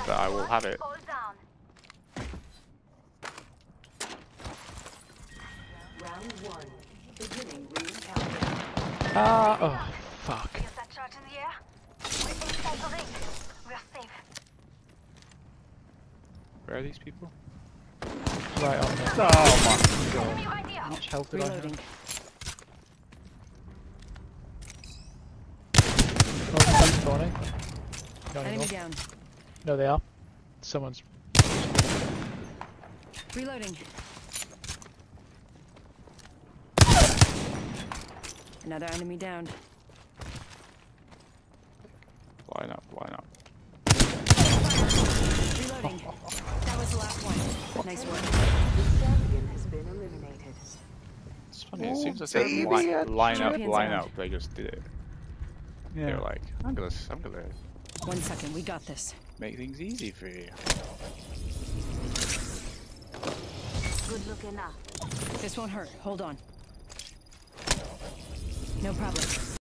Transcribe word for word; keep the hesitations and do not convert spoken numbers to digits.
but I will have it. Round one. Beginning ring countdown. Ah, oh, fuck. Is that charge in the air? We're inside the ring. We're safe. Where are these people? Right on there. Oh my god. Enemy right here. How much health did Reloading. I have? Oh, he's spawning. Not Enemy anymore. down. No, they are. Someone's. Reloading. Another enemy down. Line up, line up. Reloading. That was the last one. Nice work. The champion has been eliminated. It's funny, it Oh, seems as if baby, line, a line up, champion's line out. up, they just did it. Yeah. They're like, I'm gonna, I'm gonna One second, we got this. make things easy for you. Good looking up. This won't hurt. Hold on. No problem.